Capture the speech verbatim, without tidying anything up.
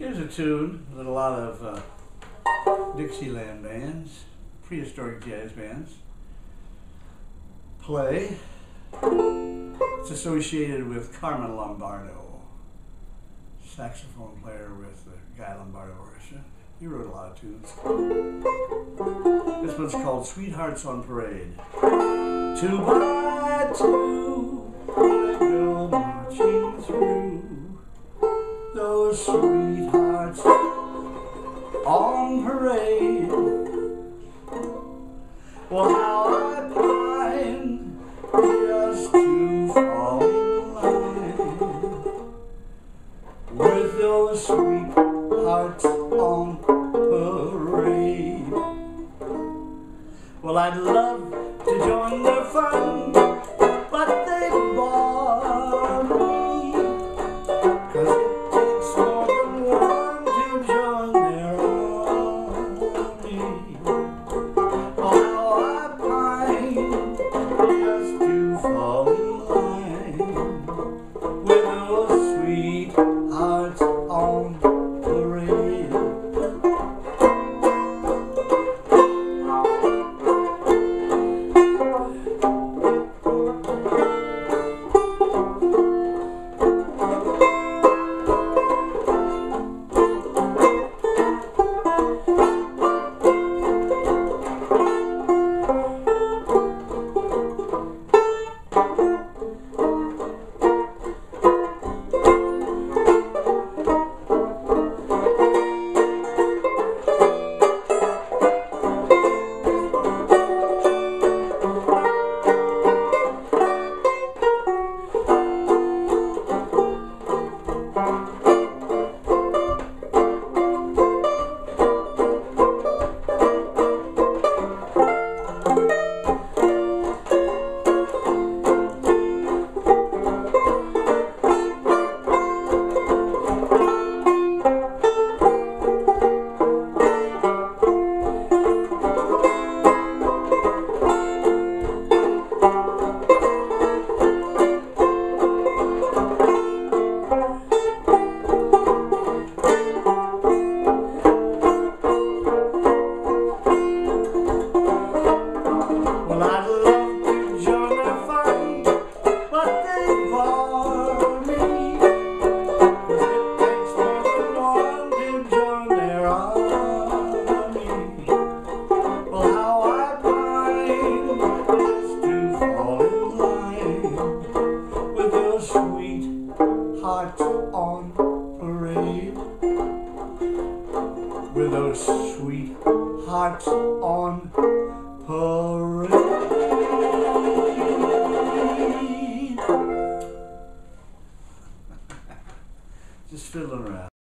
Here's a tune that a lot of uh, Dixieland bands, prehistoric jazz bands, play. It's associated with Carmen Lombardo, saxophone player with the Guy Lombardo Orchestra. He wrote a lot of tunes. This one's called Sweethearts on Parade. Two by two, they go marching through, those sweethearts on parade. Well, how I pine just to fall in line with those sweethearts on parade. Well, I'd love to join their fun, but they bar me, 'cause it takes more than one to join their army. Oh, how I pine just to fall in line with those sweethearts on parade. Sweethearts on parade, with those sweethearts on parade. Just fiddling around.